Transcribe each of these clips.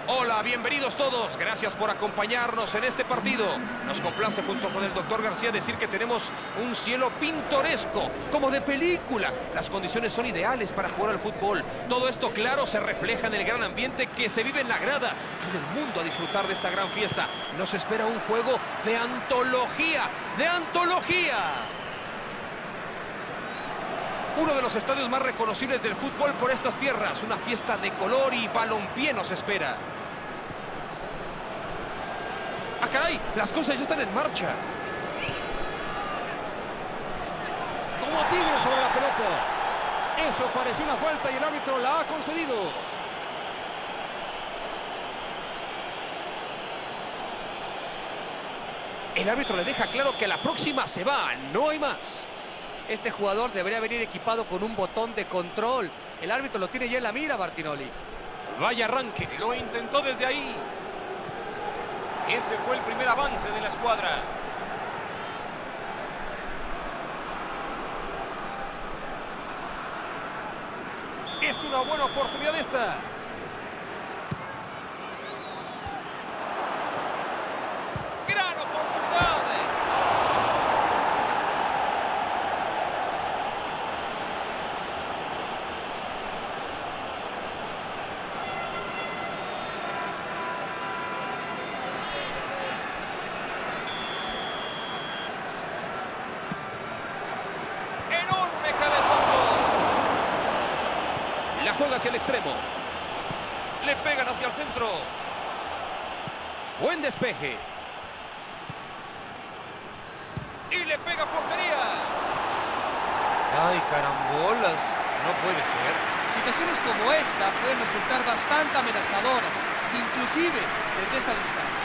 Hola, bienvenidos todos. Gracias por acompañarnos en este partido. Nos complace junto con el doctor García decir que tenemos un cielo pintoresco, como de película. Las condiciones son ideales para jugar al fútbol. Todo esto, claro, se refleja en el gran ambiente que se vive en la grada. Todo el mundo a disfrutar de esta gran fiesta. Nos espera un juego de antología, ¡de antología! Uno de los estadios más reconocibles del fútbol por estas tierras. Una fiesta de color y balompié nos espera. ¡Ah, caray! Las cosas ya están en marcha. Como tigre sobre la pelota. Eso parecía una falta y el árbitro la ha concedido. El árbitro le deja claro que la próxima se va. No hay más. Este jugador debería venir equipado con un botón de control. El árbitro lo tiene ya en la mira, Martinoli. Vaya arranque. Lo intentó desde ahí. Ese fue el primer avance de la escuadra. Es una buena oportunidad esta. ¡Gran oportunidad! ¡Enorme cabezazo! La juega hacia el extremo. Le pegan hacia el centro. Buen despeje. Y le pega a portería. ¡Ay, carambolas! No puede ser. Situaciones como esta pueden resultar bastante amenazadoras, inclusive desde esa distancia.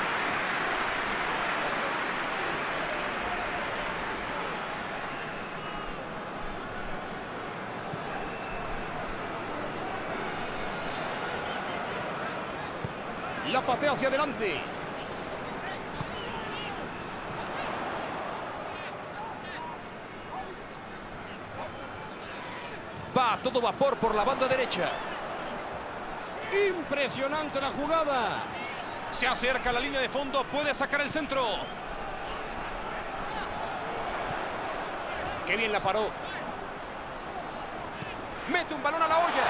La patea hacia adelante. Va a todo vapor por la banda derecha. Impresionante la jugada. Se acerca a la línea de fondo. Puede sacar el centro. ¡Qué bien la paró! Mete un balón a la olla.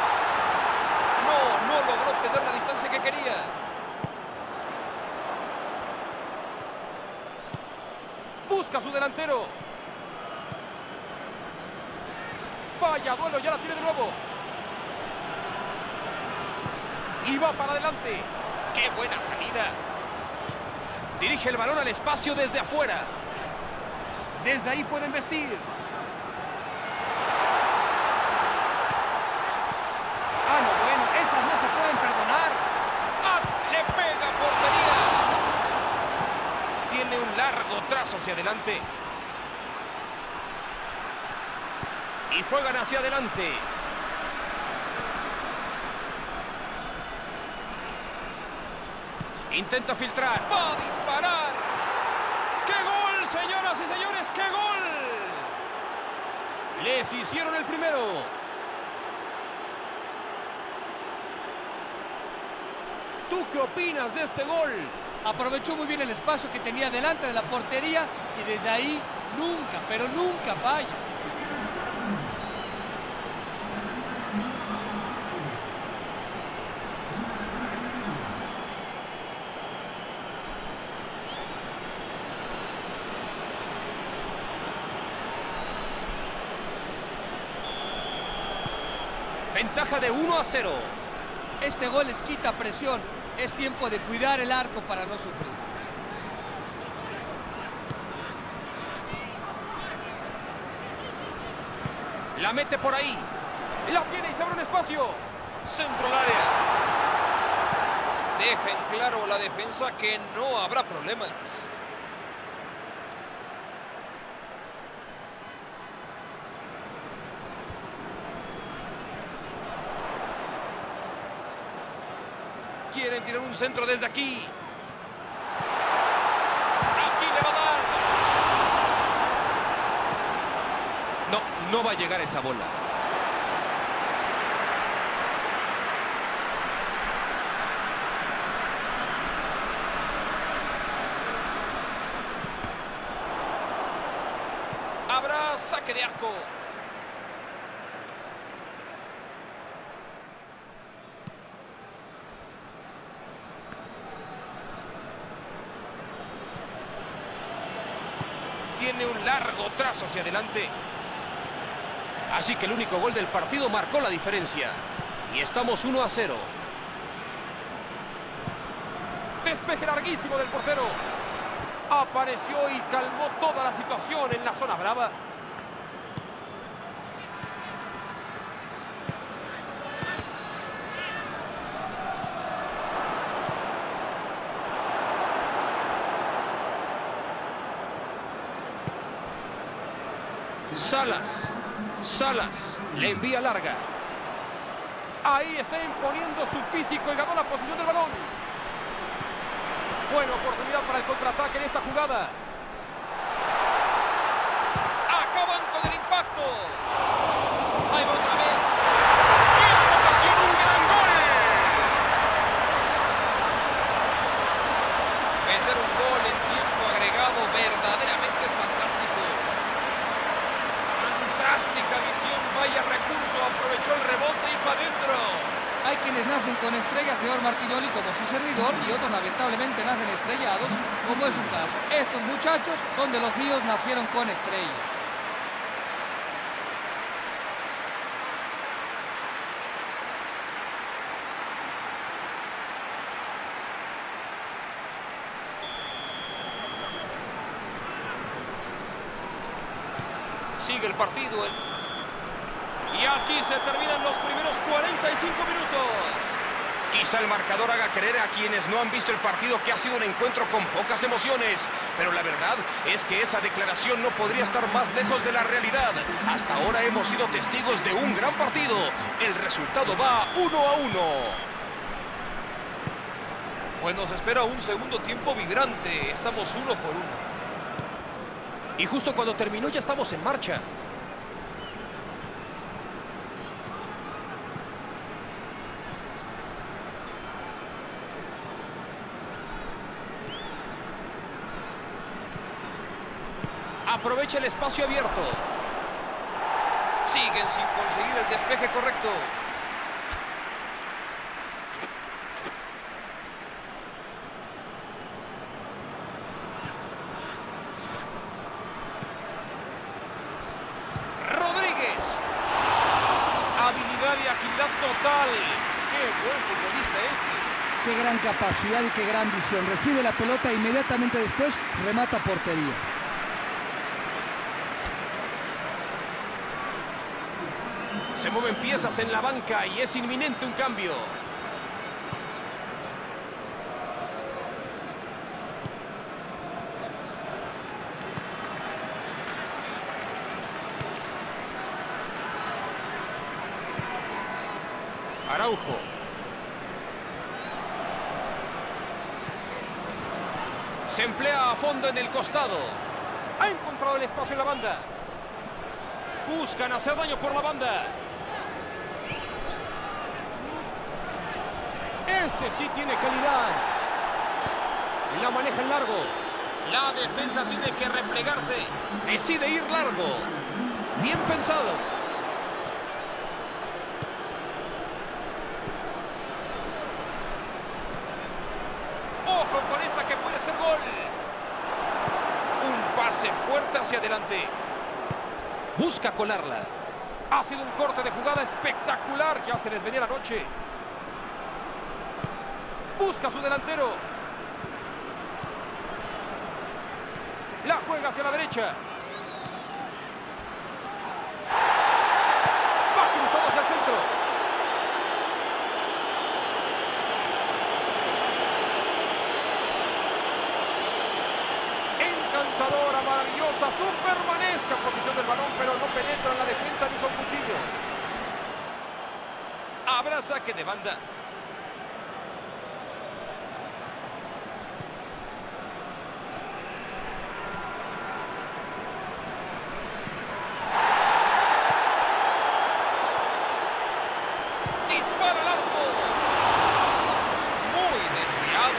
No logró obtener la distancia que quería. Busca a su delantero. Vaya duelo, ya la tiene de nuevo. Y va para adelante. ¡Qué buena salida! Dirige el balón al espacio desde afuera. Desde ahí pueden vestir. Ah, no, bueno, esas no se pueden perdonar. ¡Ah! ¡Le pega a portería! Tiene un largo trazo hacia adelante. Y juegan hacia adelante. Intenta filtrar. ¡Va a disparar! ¡Qué gol, señoras y señores! ¡Qué gol! Les hicieron el primero. ¿Tú qué opinas de este gol? Aprovechó muy bien el espacio que tenía delante de la portería y desde ahí nunca, pero nunca falla. Ventaja de 1-0. Este gol les quita presión. Es tiempo de cuidar el arco para no sufrir. La mete por ahí. La tiene y se abre un espacio. Centro al área. Deja en claro la defensa que no habrá problemas. Quieren tirar un centro desde aquí. Aquí le va a dar. No va a llegar esa bola. saque de arco. Tiene un largo trazo hacia adelante. Así que el único gol del partido marcó la diferencia. Y estamos 1-0. Despeje larguísimo del portero. Apareció y calmó toda la situación en la zona brava. Salas, le envía larga. Ahí está imponiendo su físico y ganó la posición del balón. Buena oportunidad para el contraataque en esta jugada. Acaban con el impacto. Ahí va otra vez. ¡Qué ocasión! ¡Un gran gol! Meter un gol en tiempo agregado verdaderamente es fantástico. Fantástica visión, vaya recurso, aprovechó el rebote y para adentro. Hay quienes nacen con estrellas, señor Martinoli, como su servidor, y otros lamentablemente nacen estrellados, como es su caso. Estos muchachos son de los míos, nacieron con estrellas. Sigue el partido. Y aquí se terminan los primeros 45 minutos. Quizá el marcador haga creer a quienes no han visto el partido que ha sido un encuentro con pocas emociones. Pero la verdad es que esa declaración no podría estar más lejos de la realidad. Hasta ahora hemos sido testigos de un gran partido. El resultado va 1-1. Pues nos espera un segundo tiempo vibrante. Estamos 1-1. Y justo cuando terminó ya estamos en marcha. Aprovecha el espacio abierto. Siguen sin conseguir el despeje correcto. Rodríguez. Habilidad y agilidad total. ¡Qué buen futbolista este! Qué gran capacidad y qué gran visión. Recibe la pelota e inmediatamente después remata portería. Se mueven piezas en la banca y es inminente un cambio. Araujo. Se emplea a fondo en el costado. Ha encontrado el espacio en la banda. Buscan hacer daño por la banda. Este sí tiene calidad. La maneja en largo. La defensa tiene que replegarse. Decide ir largo. Bien pensado. Ojo con esta que puede ser gol. Un pase fuerte hacia adelante. Busca colarla. Ha sido un corte de jugada espectacular. Ya se les venía la noche. Busca a su delantero. La juega hacia la derecha. Va cruzado hacia el centro. Encantadora, maravillosa, supermanesca posición del balón, pero no penetra en la defensa ni con cuchillo. Habrá saque de banda. Dispara al arco. Muy desviado.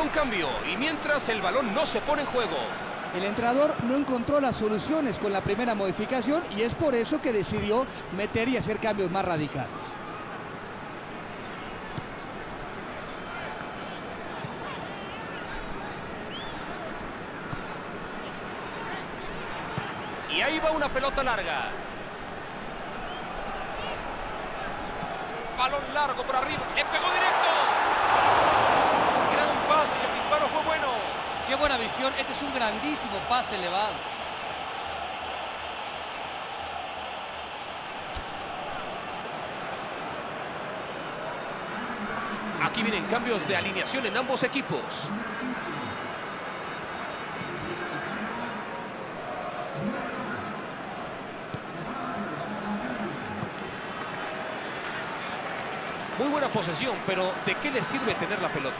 un cambio y mientras el balón no se pone en juego. El entrenador no encontró las soluciones con la primera modificación y es por eso que decidió meter y hacer cambios más radicales. Y ahí va una pelota larga. Balón largo por arriba. Le pegó directo. Gran pase y el disparo fue bueno. ¡Qué buena visión! Este es un grandísimo pase elevado. Aquí vienen cambios de alineación en ambos equipos. Muy buena posesión, pero ¿de qué le sirve tener la pelota?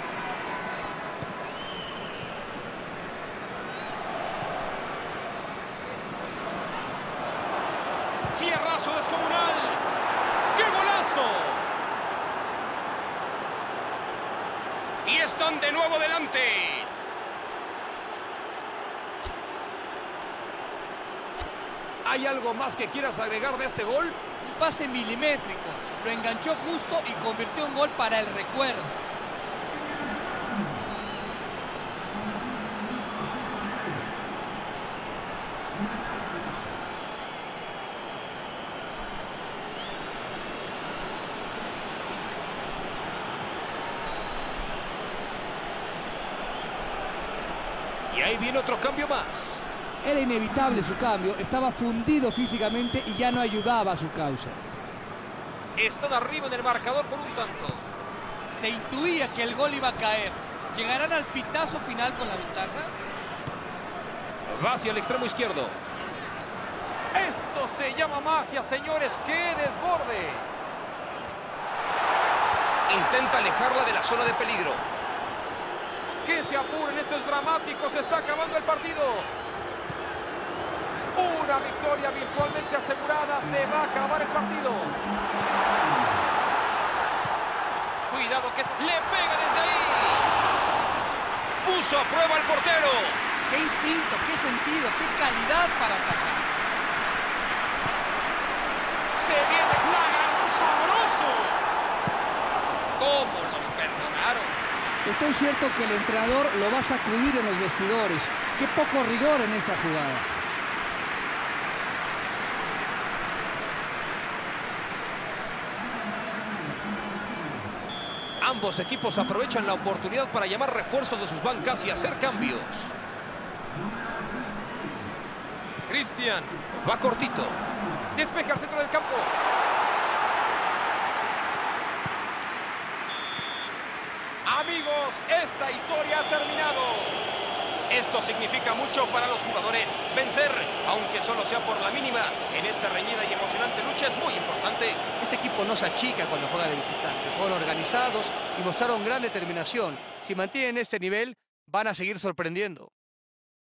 Fierrazo descomunal. ¡Qué golazo! Y están de nuevo delante. ¿Hay algo más que quieras agregar de este gol? Un pase milimétrico. Lo enganchó justo y convirtió un gol para el recuerdo. Y ahí viene otro cambio más. Era inevitable su cambio, estaba fundido físicamente y ya no ayudaba a su causa. Están arriba en el marcador por un tanto. Se intuía que el gol iba a caer. ¿Llegarán al pitazo final con la ventaja? Va hacia el extremo izquierdo. Esto se llama magia, señores. ¡Qué desborde! Intenta alejarla de la zona de peligro. Que se apuren, esto es dramático. Se está acabando el partido. Una victoria virtualmente asegurada. Se va a acabar el partido. Cuidado que le pega desde ahí. Puso a prueba al portero. ¡Qué instinto, qué sentido, qué calidad para atacar! Se viene la ganó sabroso. ¿Cómo los perdonaron? Estoy cierto que el entrenador lo va a sacudir en los vestidores. ¡Qué poco rigor en esta jugada! Ambos equipos aprovechan la oportunidad para llamar refuerzos de sus bancas y hacer cambios. Cristian Va cortito. despeja al centro del campo. Amigos, esta historia ha terminado. Esto significa mucho para los jugadores. Vencer, aunque solo sea por la mínima, en esta reñida y emocionante lucha es muy importante. Este equipo no se achica cuando juega de visitante. Fueron organizados y mostraron gran determinación. Si mantienen este nivel, van a seguir sorprendiendo.